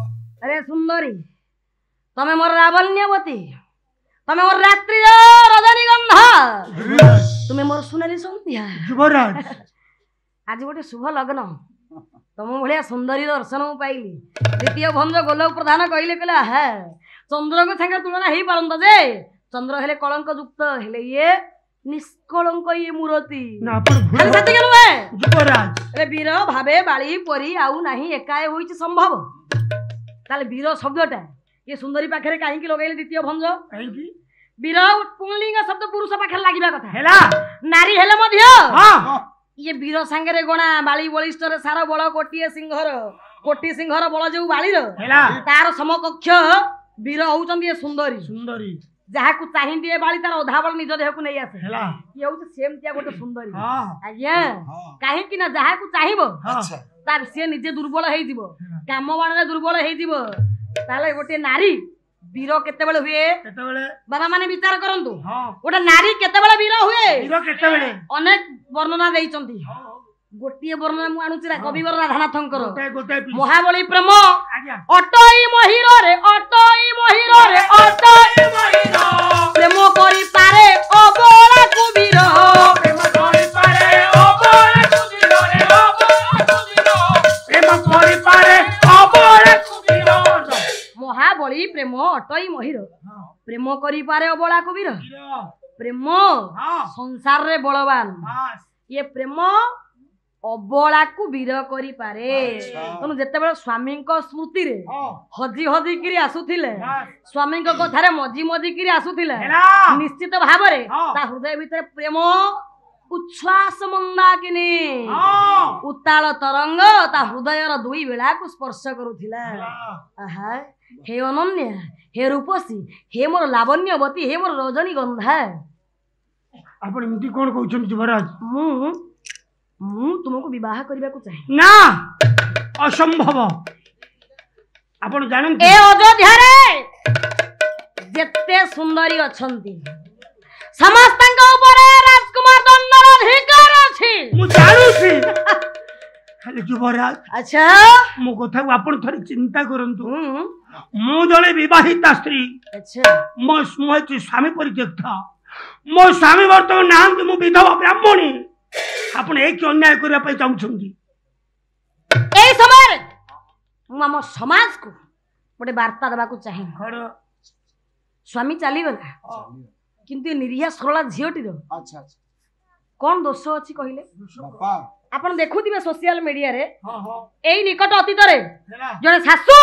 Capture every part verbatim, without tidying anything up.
अरे सुंदरी तमे मोर लावण्यवती तमे मोर रात्रि रजनीगंधा तुमे मोर सुनेली संध्या युवराज आज गोटे शुभ लग्न तुम भाया सुंदरी दर्शन पाइली द्वितीय भंज गोलक प्रधान कहले कहला है चंद्र को संगे तुलना हो पारंत जे चंद्र हेले कलंक युक्त हेले ये निष्कलंक ये मूर्ति ना अपन भूल सत्य के नुहे युवराज अरे वीर भावे बाली परी आउ नाही एकाए होइछि संभव ताले वीर शब्दटा ये सुंदरी पाखरे काहे कि लगैले द्वितीय भंज काहे कि वीर पुंलिंग शब्द पुरुष पाखरे लागिबा कथा हेला नारी हेले मध्य हां ये वीर सांगे गणा बाली बलिष्ठ सार बल कोटी सिंहर कोटी सिंहर बल जो बाली तार समकक्ष वीर होउचंदी ये सुंदरी सुंदरी जहा को चाहि दिए बाली तार अधा बल निज देह को नहीं आसे हेला ये होउछ सेम तिया गोटे सुंदरी हां आज्ञा काहे कि ना जहा को चाहिबो अच्छा तार से निजे दुर्बल हेइ जिवो काम बाणरे दुर्बल हेइ जिवो ताले गोटे नारी वीर केते बेले हुए केते बेले बाबा माने विचार करंतु हां गोटे नारी केते बेले वीर हुए वीर केते बेले अनेक वर्णना देइचंती गोटिए वर्णना मु आणुचिरा कविवर राधानाथंकर गोटे गोटे महाबली प्रेम आज्ञा अटई महिर रे अटई महिर रे अटई महिर प्रेम करि पारे अबला कुबीर प्रेम करि पारे अबला कुबीर रे अबला कुबीर प्रेम करि पारे अबला कुबीर महाबली प्रेम अटई महिर प्रेम करि पारे अबला कुबीर प्रेम संसार रे बलवान ये प्रेम अबला को वीर करि पारे तनु जते बेले स्वामी को स्मृति रे हजी हजी किरी आसुथिले स्वामी को कथारे मजी मजी किरी आसुथिले निश्चित भाव रे ता हृदय भीतर प्रेम उच्छ्वास मंदाकिनी उताल तरंग ता हृदय र दुई बेला को स्पर्श करुथिला आहा हे अनन्या हे रूपसी हे मोर लावण्यवती हे मोर रजनीगंधा आपण इमती कोन कहउछन युवराज मु मु तुमको विवाह करबा को चाहे ना असंभव आपण जानन ए अयोध्या रे जत्ते सुंदरी अछंती समस्त ऊपर राजकुमार दंडर अधिकार अछि मु जानु छी खाली युवराज अच्छा मो कथा को आपण थोड़ी चिंता करंतु मु जने विवाहिता स्त्री अच्छा मो मोहि स्वामी परित्यक्ता मो स्वामी वर्तमान नाम मु विधवा ब्राह्मणी आपण एक अन्याय करबा पई चाहउछंती ए समय मु हम समाज को गोटे वार्ता देबा को चाहे स्वामी चली गला किंतु ये निरीह सरला झियोटी रो अच्छा अच्छा कोन दोष अछि कहिले बापा आपण देखुथिबे सोशल मीडिया रे हां हां एई निकट अतीत रे जने सासू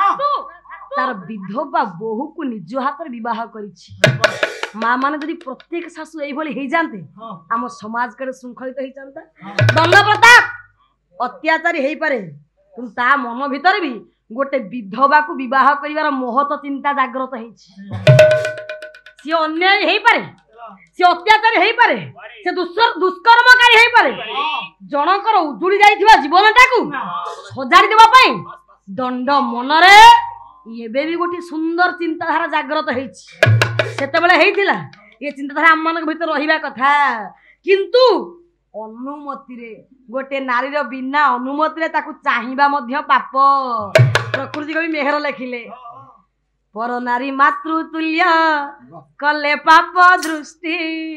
तार विधवा बहु को निज हाथ रे विवाह करिछि मां माने जदि प्रत्येक सासू एई भली हेइ जानते हम समाज के श्रृंखलित हेइ जानता दंड प्रताप अत्याचारी हेइ पारे तुम ता मन भीतर भी गोटे विधवा को विवाह करिवार मोहत चिंता जागृत हेछि सी अन्याय हेइ पारे सी अत्याचारी हेइ पारे से दुष्कर्मकारी हेइ पारे जनकर उजुड़ी जाइथिबा जीवनटाकू सजाड़ी देबा पई दंड मनरे एबे भी गोटे सुंदर चिंताधारा जागृत हेछि सेते बेले हेइतिला ये चिंताधारा हम मन भीतर रहिबा कथा किंतु अनुमति रे गोटे नारी रो बिना अनुमति रे ताकू चाहिबा मध्य पाप प्रकृति कवि मेहर लेखिले पर नारी मातृतुल्य कले पाप दृष्टि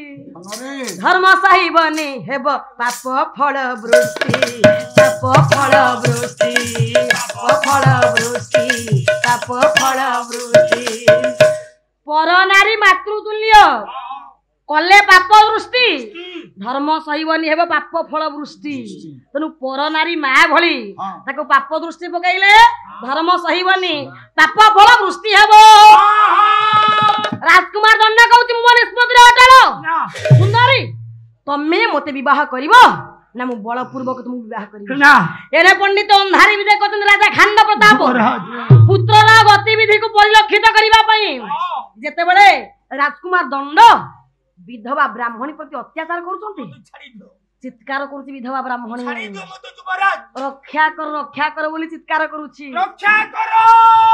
धर्म सही बने हेब पाप फल वृष्टि पाप फल वृष्टि पाप फल वृष्टि पाप फल वृष्टि पर नारी मातृतुल्य कले पाप दृष्टि धर्म सहीबनी हेब पाप फल वृष्टि तेणु पर नारी माँ भली ताको पाप दृष्टि पकाइले धर्म सहीबनी पाप फल वृष्टि हेब राजकुमार दंड कहूँ मो निष्पत्ति अटल सुंदरी तमे मते विवाह करिवो ना मु बलपूर्वक तुम विवाह करिवो ना एने पंडित अंधारी विजय कहते राजा खांड प्रताप पुत्रर गतिविधि को परिलक्षित करिबा पई जेते बेले राजकुमार दंड विधवा ब्राह्मणी प्रति अत्याचार करुचंती चित्कार करुची विधवा ब्राह्मणी रक्षा कर रक्षा कर बोली चित्कार करुची रक्षा करो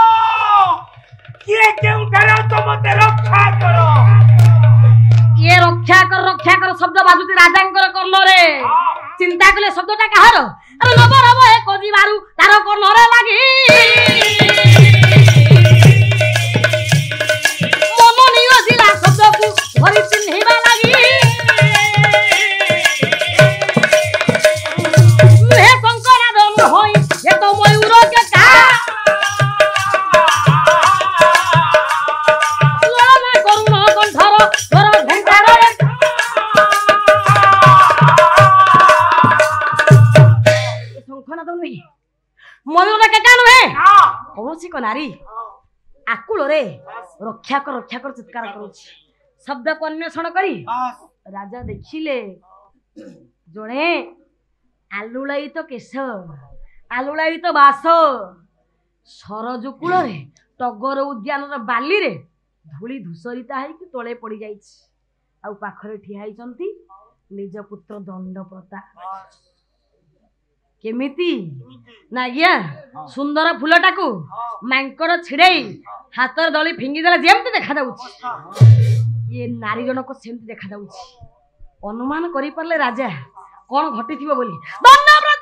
किए केउ करो तो मते रक्षा करो ये रक्षा कर रक्षा कर शब्द बाजुती राजांकर कर्ण रे चिंता कले शब्दटा कहार अरे नबर हबो ए कोजी मारू तार कर्ण रे लागी ମୟୂର କେକା ନୁହେଁ କୌଣସି ଏକ ନାରୀ ଆକୁଳରେ ରକ୍ଷା କର ରକ୍ଷା କର ଚିତ୍କାର କରୁଛି। ଶବ୍ଦକୁ ଅନ୍ୱେଷଣ କରି ରାଜା ଦେଖିଲେ ଜଣେ ଆଲୁଳାୟିତ କେଶ ଆଲୁଳାୟିତ ବାସ ସରଜୁ କୂଳରେ ଟଗର ଉଦ୍ୟାନର ବାଲିରେ ଧୂଳି ଧୂସରିତା ହେଇକି ତଳେ ପଡି ଯାଇଛି। ଆଉ ପାଖରେ ଠିଆ ହେଇଛନ୍ତି ନିଜ ପୁତ୍ର ଦଣ୍ଡପ୍ରତାପ। କେମିତି ନା ଆଜ୍ଞା ସୁନ୍ଦର ଫୁଲଟାକୁ ମାଙ୍କଡ ଛିଡେଇ ହାତରେ ଦଳି ଫିଙ୍ଗିଦେଲା ଯେମିତି ଦେଖାଯାଉଛି ଇଏ ନାରୀ ଜଣକ ସେମିତି ଦେଖାଯାଉଛି। ଅନୁମାନ କରିପାରିଲେ ରାଜା କଣ ଘଟିଥିବ ବୋଲି। ଦଣ୍ଡପ୍ରତାପ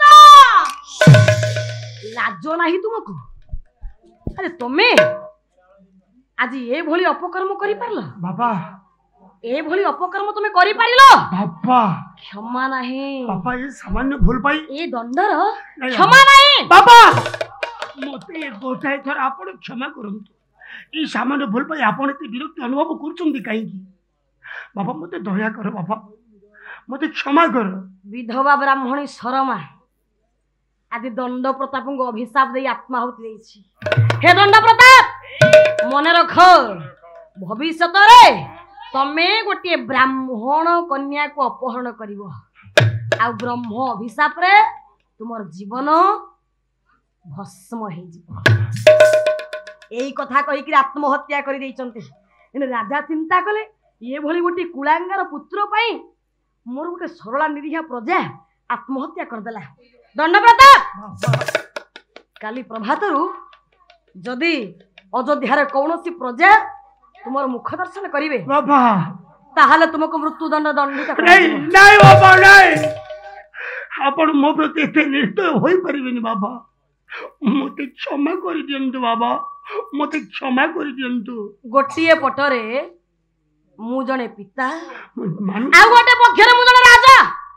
ଲାଜ ନାହିଁ ତୁମକୁ? ଆରେ ତମେ ଆଜି ଏଭଳି ଅପକର୍ମ କରିପାରିଲ? ବାବା ଏଭଳି ଅପକର୍ମ ତମେ କରିପାରିଲ? ବାବା କ୍ଷମା ନାହିଁ ବାବା ଏ ସାମାନ୍ୟ ଭୁଲ ପାଇଁ ଏ ଦଣ୍ଡର କ୍ଷମା ନାହିଁ। ବାବା ମତେ ଗୋଟାଏ ଥର ଆପଣ କ୍ଷମା କରନ୍ତୁ। এই ସାମାନ୍ୟ ଭୁଲ ପାଇଁ ଆପଣ ଏତେ ବିରକ୍ତି ଅନୁଭବ କରୁଛନ୍ତି କାହିଁକି? ବାବା ମତେ ଦୟା କର ବାବା ମତେ କ୍ଷମା କର। ବିଧବା ବ୍ରାହ୍ମଣୀ ଶରମା ଆଜି ଦଣ୍ଡପ୍ରତାପଙ୍କୁ ଅଭିଶାପ ଦେଇ ଆତ୍ମାହୁତି ଦେଇଛି। ହେ ଦଣ୍ଡପ୍ରତାପ ମନେ ରଖ ଭବିଷ୍ୟତରେ ତମେ ଗୋଟିଏ ବ୍ରାହ୍ମଣ କନ୍ୟାକୁ ଅପହରଣ କରିବ ଆଉ ବ୍ରହ୍ମ ଅଭିଶାପରେ ତୁମର ଜୀବନ ଭସ୍ମ ହେଇଯିବ। ଏଇ କଥା କହିକି ଆତ୍ମହତ୍ୟା କରିଦେଇଛନ୍ତି। ରାଜା ଚିନ୍ତା କଲେ ଏଭଳି ଗୋଟିଏ କୁଳାଙ୍ଗାର ପୁତ୍ର ପାଇଁ ମୋର ଗୋଟେ ସରଳା ନିରୀହା ପ୍ରଜା ଆତ୍ମହତ୍ୟା କରିଦେଲା। ଦଣ୍ଡପ୍ରତାପ କାଲି ପ୍ରଭାତରୁ ଯଦି ଅଯୋଧ୍ୟାରେ କୌଣସି ପ୍ରଜା ତୁମର ମୁଖ ଦର୍ଶନ କରିବେ ବାବା ତାହେଲେ ତୁମକୁ ମୃତ୍ୟୁଦଣ୍ଡ ଦଣ୍ଡିତ ନାଇଁ ନାଇଁ ବାବା ନାଇଁ ଆପଣ ମୋ ପ୍ରତି ଏତେ ନିର୍ଦୟ ହୋଇପାରିବେନି ବାବା। ମତେ କ୍ଷମା କରିଦିଅନ୍ତୁ ବାବା ମତେ କ୍ଷମା କରିଦିଅନ୍ତୁ। ଗୋଟିଏ ପଟରେ ମୁଁ ଜଣେ ପିତା ଆଉ ଗୋଟେ ପକ୍ଷରେ ମୁଁ ଜଣେ ରାଜା।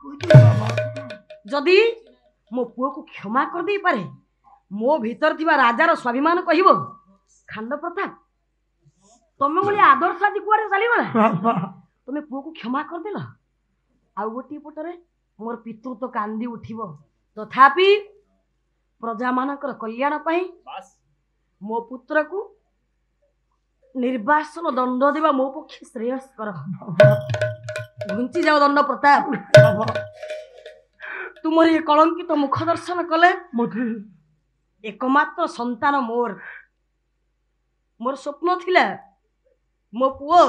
ଯଦି ମୋ ପୁଅକୁ କ୍ଷମା କରିଦେଇପାରେ ମୋ ଭିତରେ ଥିବା ରାଜାର ସ୍ୱାଭିମାନ କହିବ ଖାଣ୍ଡ ପ୍ରତାପ ତମେ ଭଳି ଆଦର୍ଶ ଆଜି କୁଆଡେ ଚାଲିଗଲା? ତମେ ପୁଅକୁ କ୍ଷମା କରିଦେଲ। ଆଉ ଗୋଟିଏ ପଟରେ ମୋର ପିତୃତ୍ୱ କାନ୍ଦି ଉଠିବ। ତଥାପି ପ୍ରଜାମାନଙ୍କର କଲ୍ୟାଣ ପାଇଁ ମୋ ପୁତ୍ରକୁ ନିର୍ବାସନ ଦଣ୍ଡ ଦେବା ମୋ ପକ୍ଷେ ଶ୍ରେୟସ୍କର। ଘୁଞ୍ଚି ଯାଅ ଦଣ୍ଡ ପ୍ରତାପ। ତୁମର ଏ କଳଙ୍କିତ ମୁଖ ଦର୍ଶନ କଲେ ଏକମାତ୍ର ସନ୍ତାନ ମୋର ମୋର ସ୍ୱପ୍ନ ଥିଲା ମୋ ପୁଅ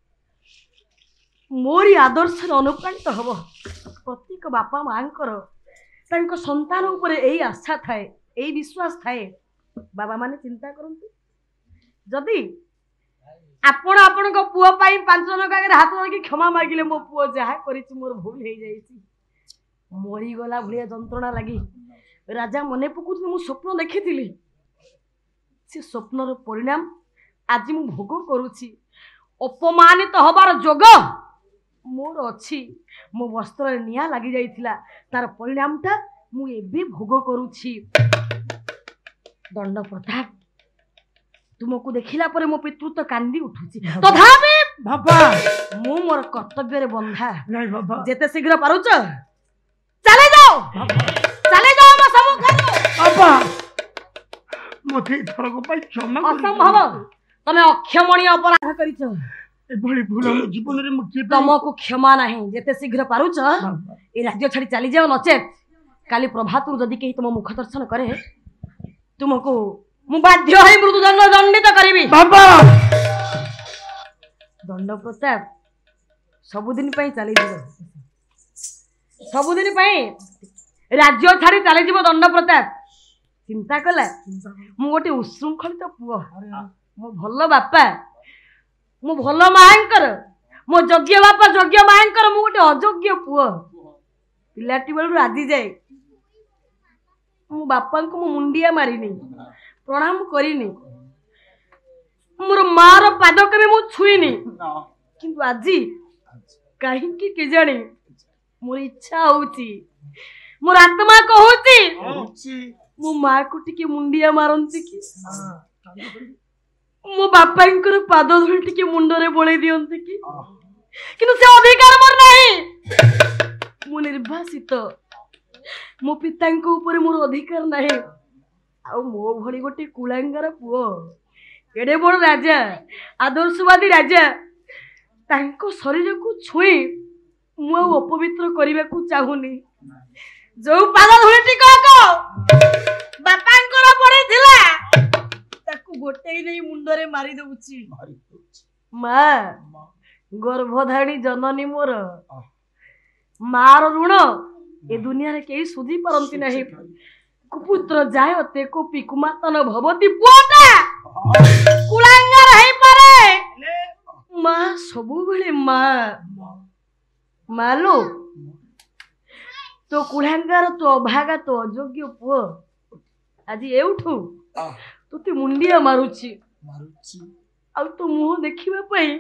ମୋରି ଆଦର୍ଶରେ ଅନୁପ୍ରାଣିତ ହବ। ପ୍ରତ୍ୟେକ ବାପା ମାଙ୍କର ତାଙ୍କ ସନ୍ତାନ ଉପରେ ଏଇ ଆଶା ଥାଏ ଏଇ ବିଶ୍ୱାସ ଥାଏ। ବାବା ମାନେ ଚିନ୍ତା କରନ୍ତୁ ଯଦି ଆପଣ ଆପଣଙ୍କ ପୁଅ ପାଇଁ ପାଞ୍ଚ ଜଣଙ୍କ ଆଗରେ ହାତ ଧରିକି କ୍ଷମା ମାଗିଲେ ମୋ ପୁଅ ଯାହା କରିଛି ମୋର ଭୁଲ ହେଇଯାଇଛି ମରିଗଲା ଭଳିଆ ଯନ୍ତ୍ରଣା ଲାଗି ରାଜା ମନେ ପକଉଥିଲେ ମୁଁ ସ୍ୱପ୍ନ ଦେଖିଥିଲି ସେ ସ୍ୱପ୍ନର ପରିଣାମ ଆଜି ମୁଁ ଭୋଗ କରୁଛି। ଅପମାନିତ ହବାର ଯୋଗ ମୋର ଅଛି। ମୋ ବସ୍ତ୍ରରେ ନିଆଁ ଲାଗି ଯାଇଥିଲା ତାର ପରିଣାମଟା ମୁଁ ଏବେ ଭୋଗ କରୁଛି। ଦଣ୍ଡ ପ୍ରତାପ ତୁମକୁ ଦେଖିଲା ପରେ ମୋ ପିତୃତ୍ୱ କାନ୍ଦି ଉଠୁଛି। ତଥାପି ବାବା ମୁଁ ମୋର କର୍ତ୍ତବ୍ୟରେ ବନ୍ଧା। ନାଇଁ ବାବା ଯେତେ ଶୀଘ୍ର ପାରୁଛ ଚାଲେ ଯାଅ ଚାଲେ ଯାଅ ମୋ ସମ୍ମୁଖରୁ। ବାବା ମତେ ଏଥରକ ପାଇଁ କ୍ଷମା ଅସମ୍ଭବ ତମେ ଅକ୍ଷମଣୀୟ ଅପରାଧ କରିଛ। ଏଭଳି ଭୁଲ ମୋ ଜୀବନରେ ମୁଁ ତମକୁ କ୍ଷମା ନାହିଁ। ଯେତେ ଶୀଘ୍ର ପାରୁଛ ଏ ରାଜ୍ୟ ଛାଡି ଚାଲିଯାଅ ନଚେତ୍ କାଲି ପ୍ରଭାତରୁ ଯଦି କେହି ତୁମ ମୁଖ ଦର୍ଶନ କରେ ତୁମକୁ ମୁଁ ବାଧ୍ୟ ହୋଇ ମୃତ୍ୟୁଦଣ୍ଡ ଦଣ୍ଡିତ କରିବି। ବାବା ଦଣ୍ଡ ପ୍ରତାପ ସବୁଦିନ ପାଇଁ ଚାଲିଯିବ ସବୁଦିନ ପାଇଁ ରାଜ୍ୟ ଛାଡି ଚାଲିଯିବ। ଦଣ୍ଡ ପ୍ରତାପ ଚିନ୍ତା କଲା ମୁଁ ଗୋଟେ ଉଶୃଙ୍ଖଳିତ ପୁଅ ମୋ ଭଲ ବାପା ମୋ ଭଲ ମାଙ୍କର ମୋ ଯୋଗ୍ୟ ବାପା ଯୋଗ୍ୟ ମାଙ୍କର ମୁଁ ଗୋଟେ ଅଯୋଗ୍ୟ ପୁଅ। ପିଲାଟି ବେଳରୁ ଆଜି ଯାଏ ମୋ ବାପାଙ୍କୁ ମୁଁ ମୁଣ୍ଡିଆ ମାରିନି ପ୍ରଣାମ କରିନି ମୋର ମାର ପାଦ କେବେ ମୁଁ ଛୁଇଁନି। କିନ୍ତୁ ଆଜି କାହିଁକି କେଜାଣି ମୋର ଇଚ୍ଛା ହଉଛି ମୋର ଆତ୍ମା କହୁଛି ମୋ ମାକୁ ଟିକେ ମୁଣ୍ଡିଆ ମାରନ୍ତି କି ମୋ ବାପାଙ୍କର ପାଦ ଧରି ଟିକେ ମୁଣ୍ଡରେ ବୋଳେଇ ଦିଅନ୍ତି କି। କିନ୍ତୁ ସେ ଅଧିକାର ମୋର ନାହିଁ। ମୁଁ ନିର୍ବାସିତ ମୋ ପିତାଙ୍କ ଉପରେ ମୋର ଅଧିକାର ନାହିଁ। ଆଉ ମୋ ଭଳି ଗୋଟେ କୁଳାଙ୍ଗର ପୁଅ ଏଡେ ବଡ଼ ରାଜା ଆଦର୍ଶବାଦୀ ରାଜା ତାଙ୍କ ଶରୀରକୁ ଛୁଇଁ ମୁଁ ଆଉ ଅପବିତ୍ର କରିବାକୁ ଚାହୁଁନି। ଯୋଉ ପାଦ ଧୂଳିଟି ବାପାଙ୍କର ପଡିଥିଲା ତାକୁ ଗୋଟେଇ ନେଇ ମୁଣ୍ଡରେ ମାରି ଦଉଛି। ମା ଗର୍ଭଧାରଣୀ ଜନନୀ ମୋର ମାର ଋଣ ଏ ଦୁନିଆରେ କେହି ସୁଝି ପାରନ୍ତି ନାହିଁ। କୁପୁତ୍ର ଯାୟତେ କୋପି କୁମାତନ ଭବତି ପୁଅଟା କୁଳାଙ୍ଗାର ହେଇପାରେ ମା ସବୁବେଳେ ମା ମାଲୋ तो कुलांगार तो अभागा तो अयोग्य पुओ आज एउठू तोते मुंडिया मारुची आ तो मुह देखिबा पई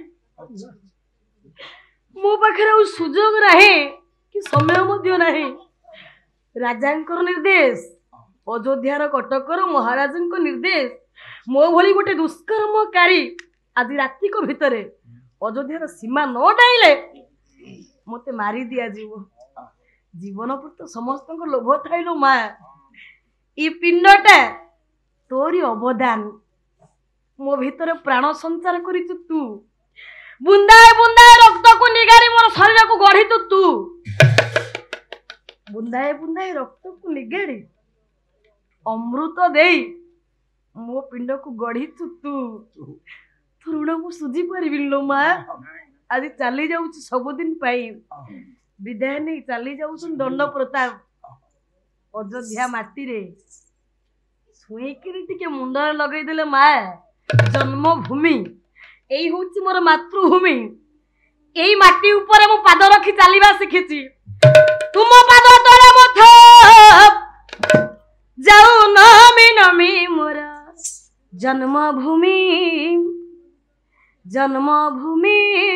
मो पाखरे आ सुजोग रहे कि समय मध्य नाही। राजांकर निर्देश अयोध्यार कटकर महाराजंक निर्देश मो भली गोटे दुष्कर्मकारी आज राति को भितरे अयोध्यार सीमा न डाइले मते मारी दिया जीव जीवन प्रति समस्त लोभ थाइलो माँ ई पिंडटा तोरी अवदान मो भीतर प्राण संचार करिचु तू बुंदाए बुंदाए रक्त को निगारी मोर शरीर को गढ़ी तू तू बुंदाए बुंदाए रक्त को निगारी अमृत देई मो पिंड को गढ़ी तू तू ऋण को सुझी पारिबि लो माँ आज चली जाऊँ सबुदिन पाई विदाय नहीं चली जाऊँ दंड प्रताप अयोध्या माटी रे छुईकि मुंडर लगे देले माँ जन्मभूमि यही हूँ मोर मातृभूमि यही माटी ऊपर मु पाद रखी चलवा शिखी तुम पाद तले मथ जाऊ नमी नमी मोर जन्मभूमि जन्मभूमि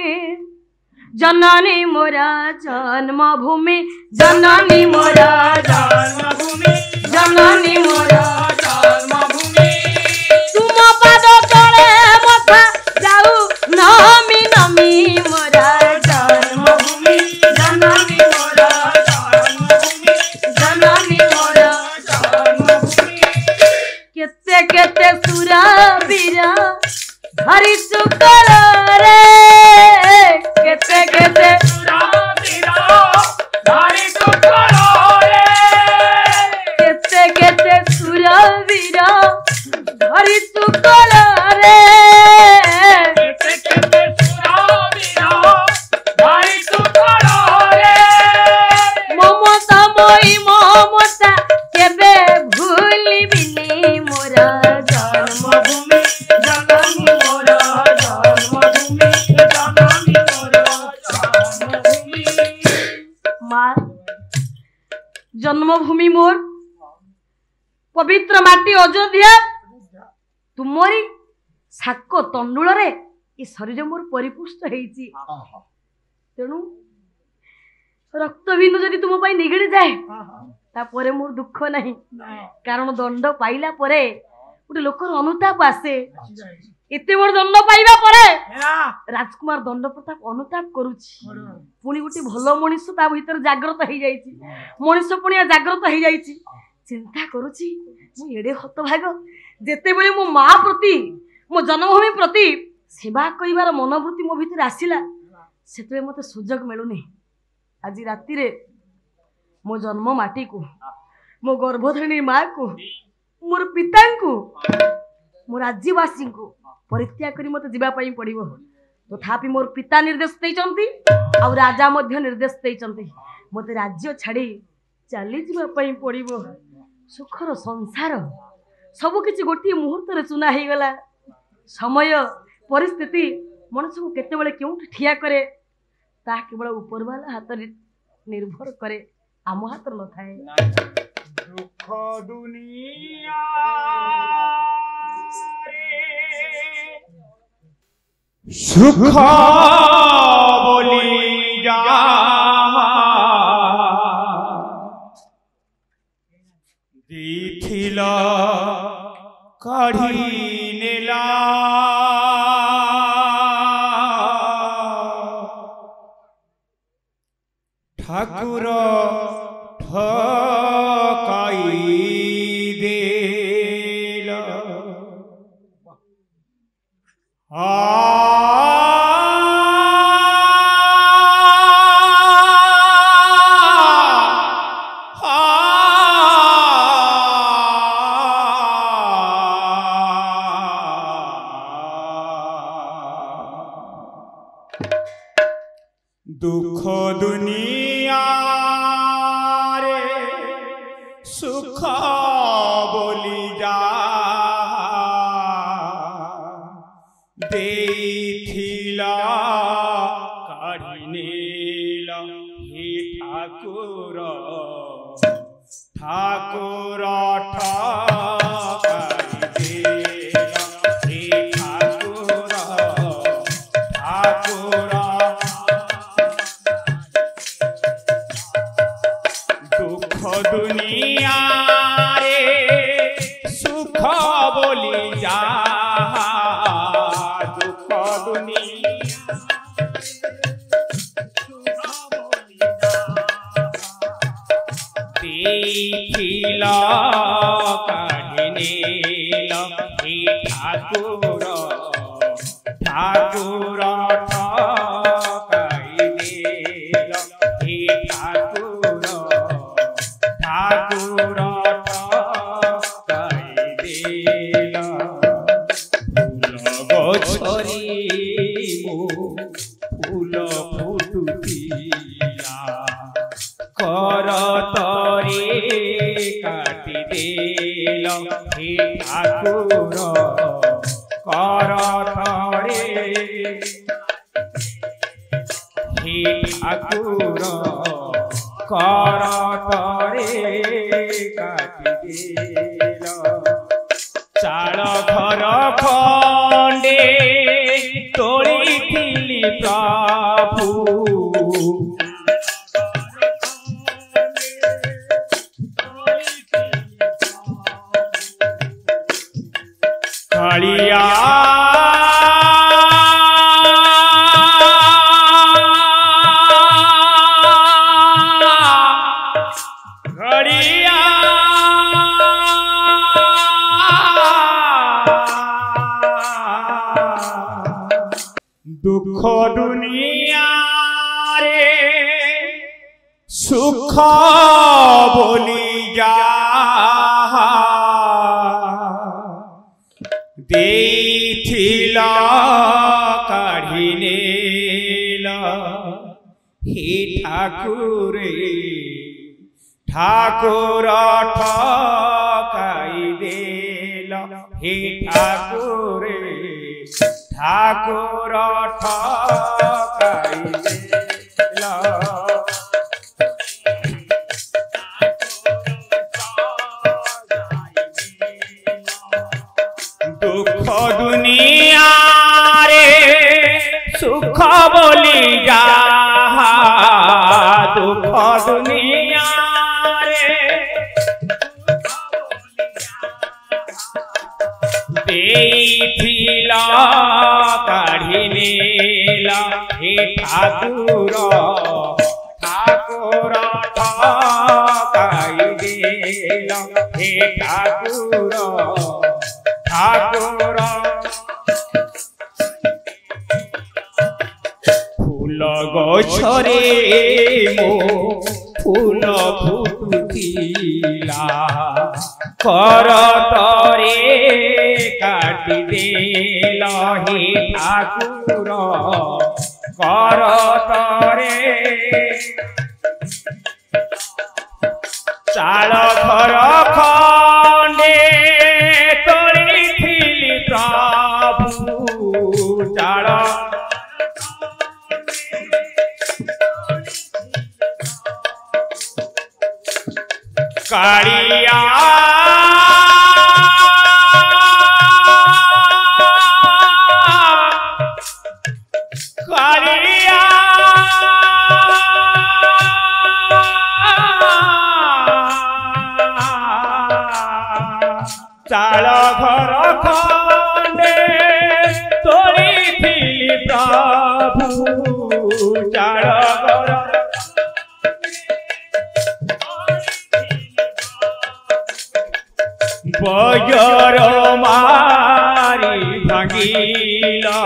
जननी मोरा जन्मभूमि जननी मोरा जन्मभूमि जननी मोरा जन्मभूमि तुम पाद तले मथा जाऊ नमी नमी मोरा जन्मभूमि जननी मोरा जन्मभूमि जननी मोरा जन्मभूमि केते केते सुरा बीरा हरि चुकल रे केते केते सुरा बीरा हरि चुकल रे केते केते सुरा बीरा हरि चुकल रे केते केते सुरा बीरा हरि चुकल रे ममता मोई ममता केबे भूलिबिनी मोरा जन्मभूमि जननी मोरा जन्मभूमि जननी मोरा जन्मभूमि मां जन्मभूमि मोर पवित्र माटी अयोध्या तुमरी साक तंडुल रे ए शरीर मोर परिपुष्ट हेइची तेणु रक्त बिंदु जदि तुम पाई निगड़ी जाए तापरे मोर दुख नहीं कारण दंड पाइला परे गोटे लोकर अनुताप आसे एते बड़ दंड पाइबा परे राजकुमार दंड प्रताप अनुताप करूची पुणी गोटे भल मनीष ता भीतर जागृत हो जाइछि मनीष पुणी जागृत हो जाइछि चिंता करूची मु एडे हतभाग जेते बेले मो मां प्रति मो जन्मभूमि प्रति सेवा करिवार मनोवृत्ति मो भीतर आसिला सेते मते सुजोग मिलुनी आज राति रे मो जन्म माटी को मो गर्भधारिणी माँ को मोर पिता को मोर राज्यवासी को परित्याग करी मते जीवा पई पड़िबो तथापि मोर पिता निर्देश देइचंती आ राजा मध्य निर्देश देइचंती मते राज्य छाड़ी चली जीवा पई पड़िबो सुखर संसार सब किछि गोटी मुहूर्त रे चुना हे गला समय परिस्थिति मनुष्य को केते बेले केउ ठिया करे ता केवल ऊपर वाला हाथ निर्भर करे आम हाथ न थाए दुख दुनिया सुख बोली जा दिथिल काढ़ी नेला ठाकुर ठकाई दे दुख दुनिया रे सुख बोली जा देथिला काढ़ी नेल हे ठाकुर ठाकुर ठाकाई देल हे ठाकुर ठाकुर दुख दुनिया रे सुख बोली जा दुख दुनिया देखिला काढ़ी नेल हे ठाकुर ठाकुर ठाकाई देल हे ठाकुर ठाकुर ठाकाई देल फूल गछरे मो फूल फुटुथिला करतरे काटी देल हे ठाकुर करतरे हे ठाकुर करतरे काटी देल चाल घर खंडे तोड़िथिली प्रभु कालिया घड़िया दुख दुनिया रे सुख बोली जा देथिला काढ़ी नेल हे ठाकुर ठाकुर ठाकाई देल हे ठाकुर ठाकुर ठाकाई देल दुख दुनिया रे सुख बोली जा दुख दुनिया रे देथिला काढ़ी नेल हे ठाकुर ठाकुर ठाकाई देल हे ठाकुर ठाकुर फूल गछरे मो फूल फुटुथिला करतरे काटी देल हे ठाकुर करतरे चाल घर खंडे तोड़िथिली प्रभु चाल कालिया कालिया चाल घर खंडे तोड़िथिली प्रभु चाल घर बजर मारी भांगिला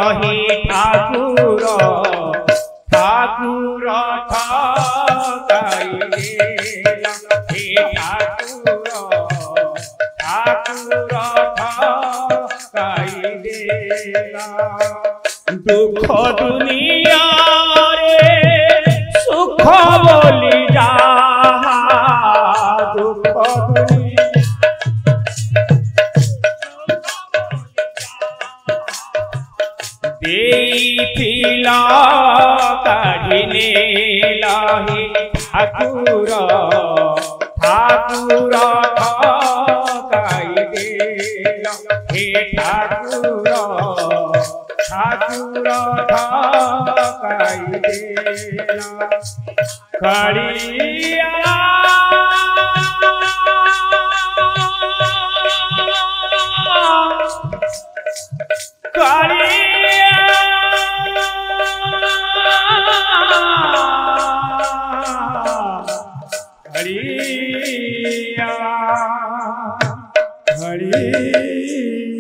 देला दुख दुनिया रे सुख बोली जा दुख दुनिया पिला काढ़िने लाही ठाकुर ठाकुर ठकाई देला हे ठाकुर ठाकुर ठकाई देला कालिया कालिया हरिया हरिया